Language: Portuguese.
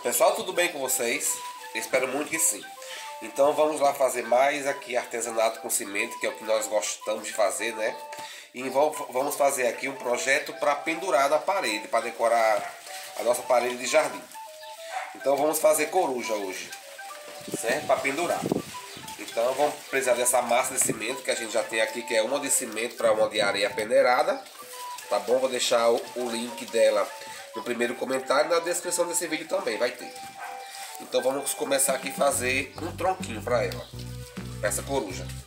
Pessoal, tudo bem com vocês? Espero muito que sim. Então vamos lá fazer mais aqui artesanato com cimento, que é o que nós gostamos de fazer, né? E vamos fazer aqui um projeto para pendurar na parede, para decorar a nossa parede de jardim. Então vamos fazer coruja hoje, certo? Para pendurar. Então vamos precisar dessa massa de cimento que a gente já tem aqui, que é uma de cimento para uma de areia peneirada. Tá bom? Vou deixar o link dela no primeiro comentário e na descrição desse vídeo também vai ter. Então vamos começar aqui a fazer um tronquinho para ela, para essa coruja.